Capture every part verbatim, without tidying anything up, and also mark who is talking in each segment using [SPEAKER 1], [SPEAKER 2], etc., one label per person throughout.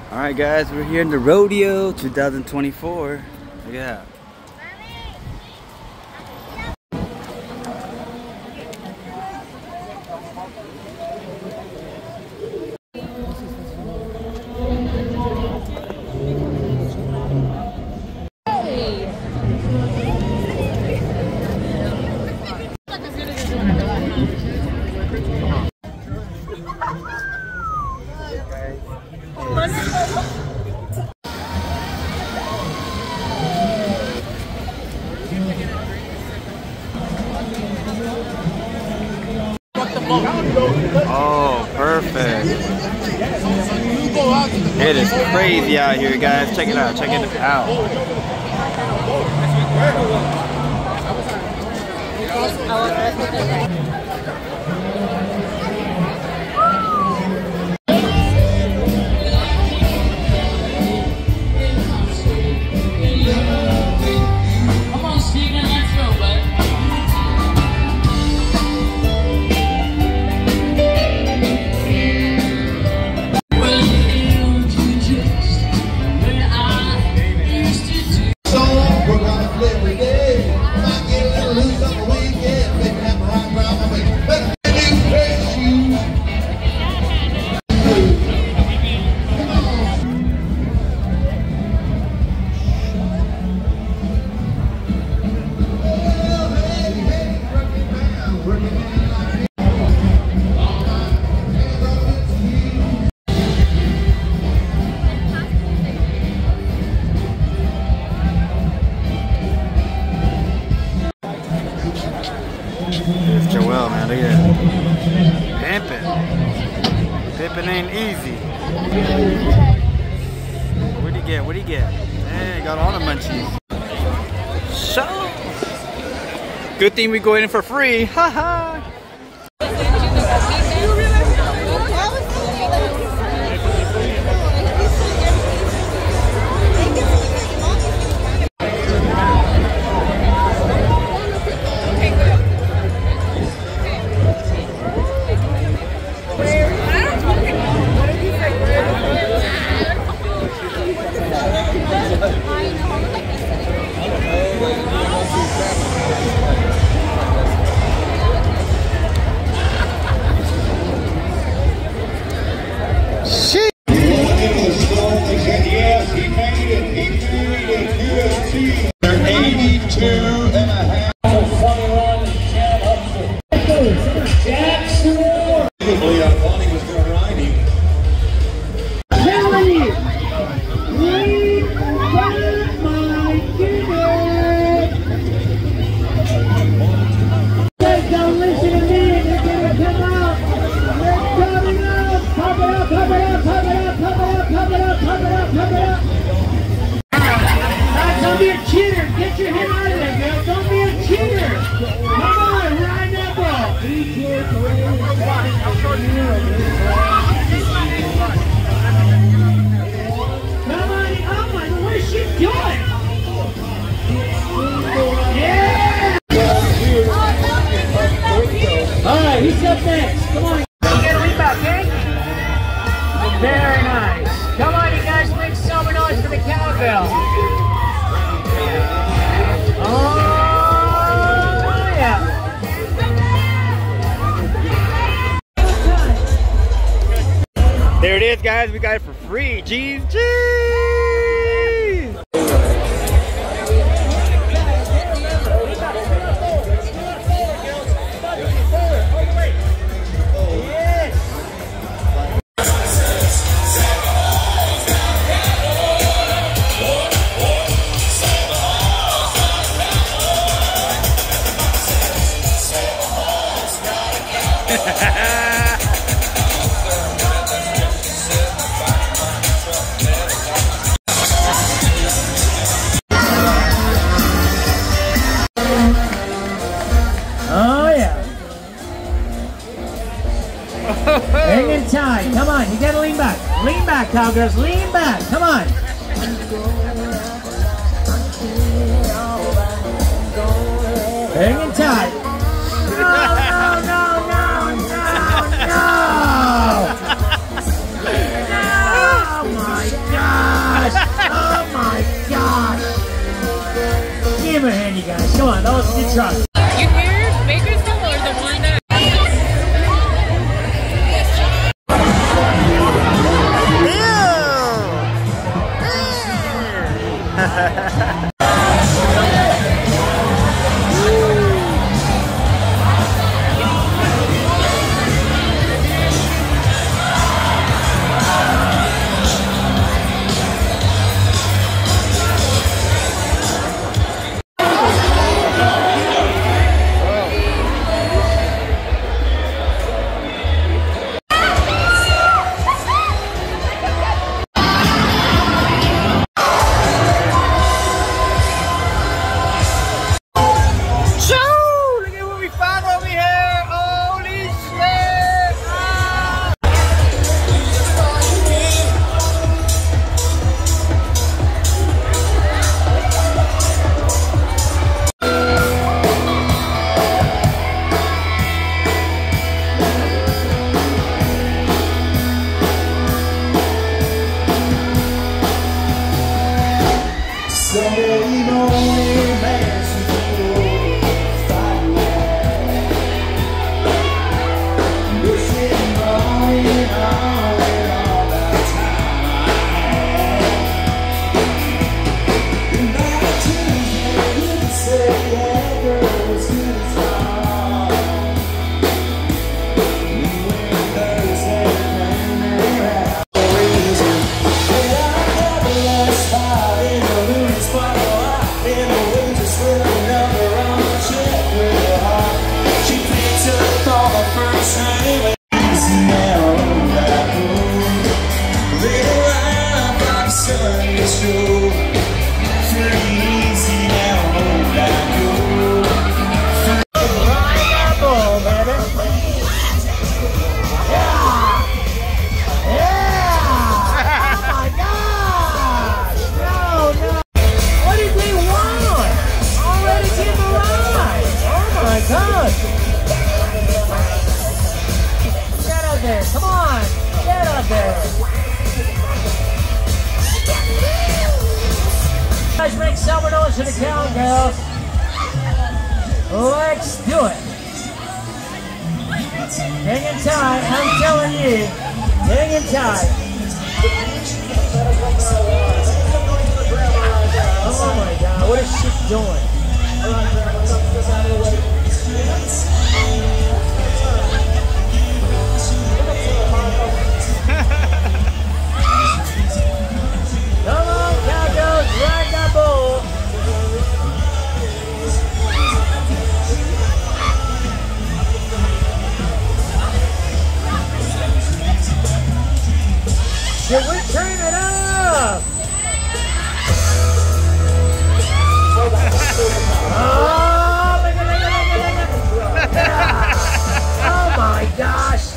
[SPEAKER 1] Alright guys, we're here in the rodeo two thousand twenty-four. Look at that. Oh, perfect. It is crazy out here, guys. Check it out. Check it out. There's Joel, man. Look at that. Pimpin'. Pimpin' ain't easy. What'd he get? What'd he get? Hey, got all the munchies. So good thing we go in for free. Ha ha.
[SPEAKER 2] Don't be a cheater. Get your head out of there, girl. Don't be a cheater. Come on, ride that ball. Come on, oh my, what is she doing? Yeah! All right, he's up next. Come on. Get a rebound, okay? Very nice. Come on, you guys, make some noise for the cowbell. Oh, yeah.
[SPEAKER 1] There it is, guys. We got it for free. Jeez, jeez.
[SPEAKER 2] Hang tight. Come on, you gotta lean back. Lean back, cowgirls. Lean back. Come on. Hang tight. No, no, no, no, no, no. Oh my guys. Come on, that was a good try.
[SPEAKER 3] You hear Bakersfield or the one that?
[SPEAKER 2] Make someone else to the count, girls. Let's do it. Hang in tight, I'm telling you. Hang in tight. Oh my God, what is she doing? Come on, cowgirls, ride that bull. Should we turn it up? Oh, look at, look at, look at, look at. Oh my gosh.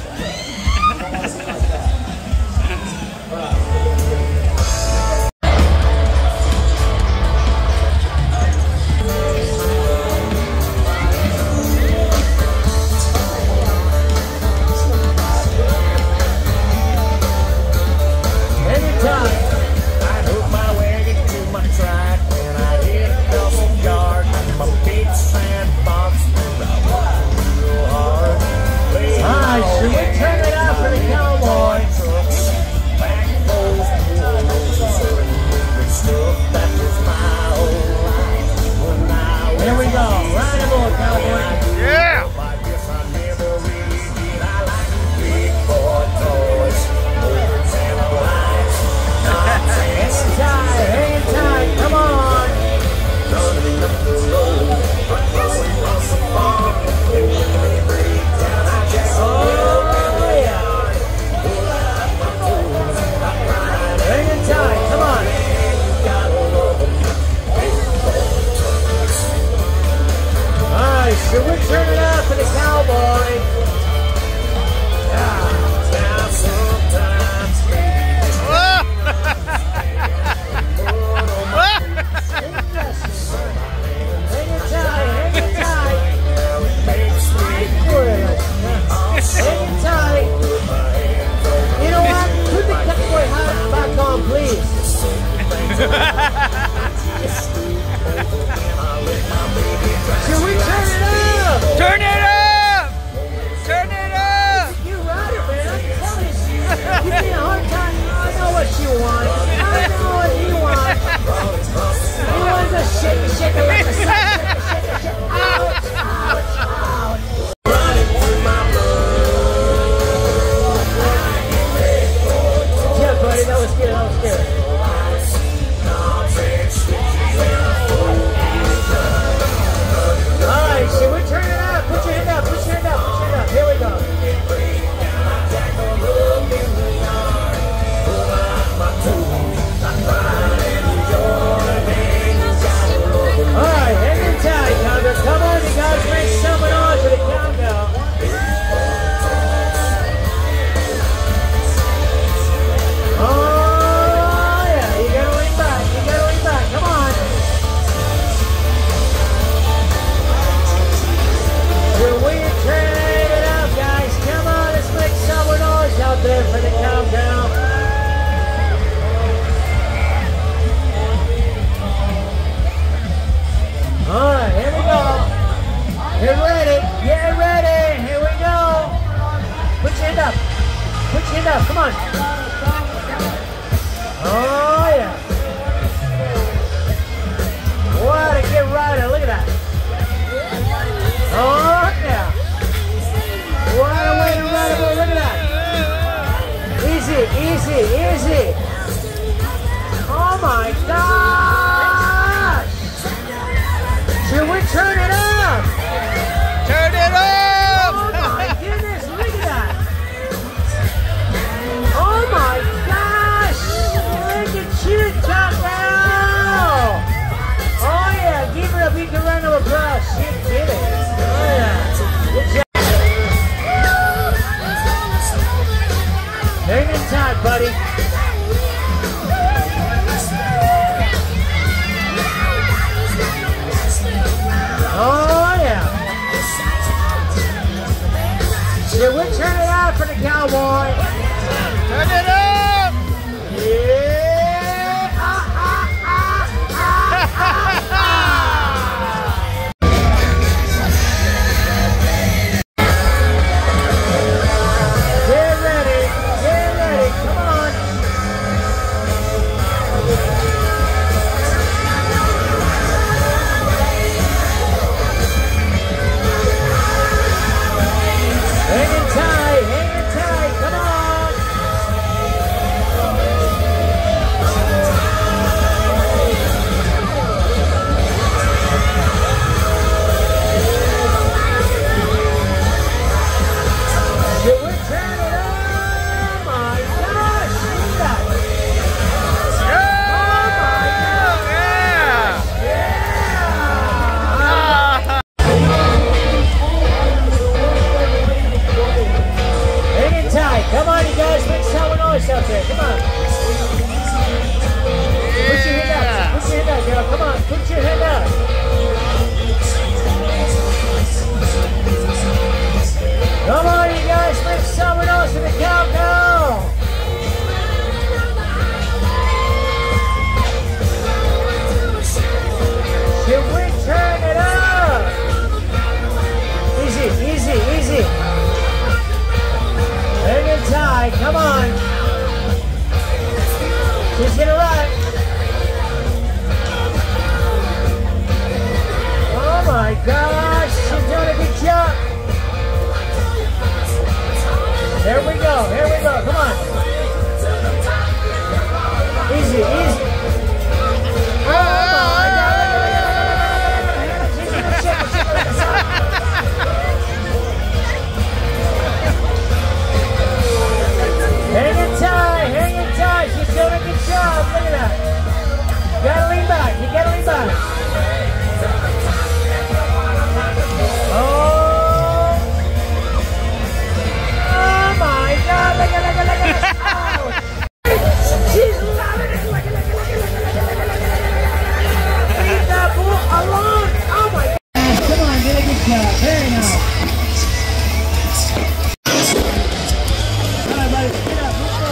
[SPEAKER 2] Should we turn it up for the cowboy? Yeah. Now sometimes hang it tight, hang it tight. Hang it tight. You know what? Put the cowboy hat back on, please. was good, that was good. Alright, so we're turning it up. Put your hand up, put your hand up, put your hand up. Here we go. Alright, hang in tight, Conga. Come on, you guys, make someone on to the countdown. Oh, yeah, you gotta lean back, you gotta lean back, come on. We're weird turning it up, guys. Come on, let's make some noise out there for the countdown. Alright, here we go. Get ready, get ready, here we go. Put your hand up, put your hand up, come on. Oh yeah. What a get rider, look at that. Oh yeah. What a way to ride a boat, look at that. Easy, easy, easy. Oh my gosh. Should we turn it up?
[SPEAKER 1] Turn it up!
[SPEAKER 2] Oh my goodness, look at that. Oh my gosh. Look at you, Taco. Oh yeah, give her a big round of applause. She did it. Oh yeah. Good job. Hang in tight, buddy. Oh yeah. Should we turn it out for the cowboy?
[SPEAKER 1] Turn it up!
[SPEAKER 2] Yeah. Ah, ah, ah, ah, ah, ah. Get ready, get ready, come on. Hang in tight, hang in tight, come on. Should we turn it up? My gosh, look at that. Hang in tight. Come on, you guys. Make some noise out there. Come on. Put your hand up. Put your hand up, girl. Come on. Put your hand up. Come on, you guys. Make some noise in the countdown. Should we turn it up? Easy, easy, easy. Hang in tight, come on. She's gonna run. Oh my gosh, she's doing a good job. Here we go, here we go, come on. Easy, easy. Oh my God. She's gonna shake it, she's gonna shake it. Hang in tight, hang in tight. She's doing a good job. Look at that. You gotta lean back. You gotta lean back. Oh. Oh my God. Look at, look at, look at. Oh. She's loving it. Look at, look at, look at, look at, look at, look at, look at. Leave that bull alone. Oh my God. Come on, get a good job. Very nice.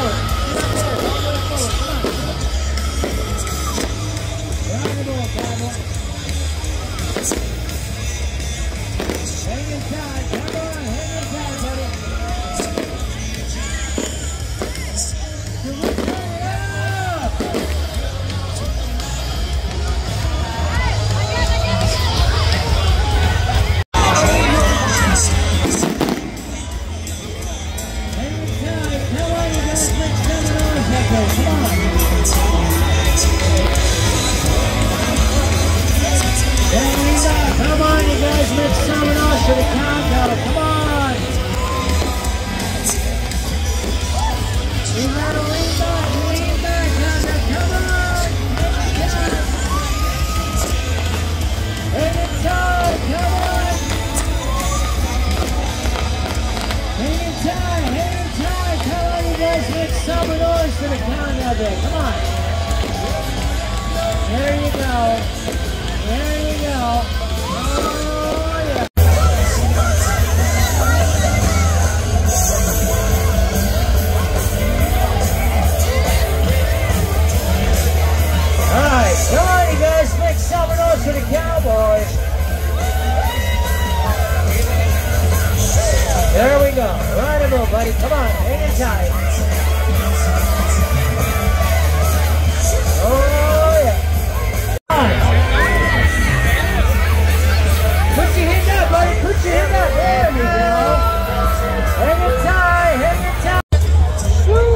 [SPEAKER 2] Get up, guys make some noise for the countdown. Come on. We gotta lean back, lean back, countdown. Come on. Hang it tight, come on. Hang it tight, hang it tight. Come on, you guys make some noise for the countdown there. Come on. There you go. There you go. Oh, yeah. All right, come on, you guys, make some noise for the Cowboys. There we go. Right about, buddy. Come on, hang it tight. Oh, yeah. Put your hand up, buddy. Put your hand up. There we go. Hang it tight. Hang it tight. Woo!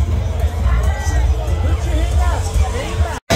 [SPEAKER 2] Put your hand up. Hang it up.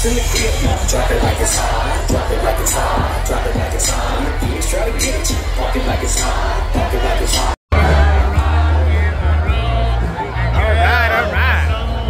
[SPEAKER 4] Drop it like it's hot, drop it like it's hot, drop it like it's hot. He's trying to get you. Walk it like it's hot, walk it like it's hot.
[SPEAKER 1] Alright, alright.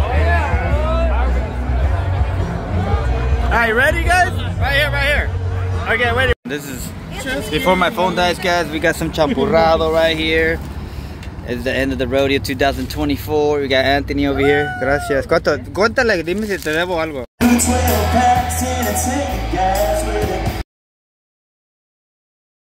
[SPEAKER 1] Alright, ready guys? Right here, right here. Okay, wait. This is before my phone dies, guys. We got some champurrado right here. It's the end of the rodeo two thousand twenty-four. We got Anthony over here. Gracias. ¿Cuánto? Cuéntale, dime si te debo algo.
[SPEAKER 4] twelve packs in a tank of gas with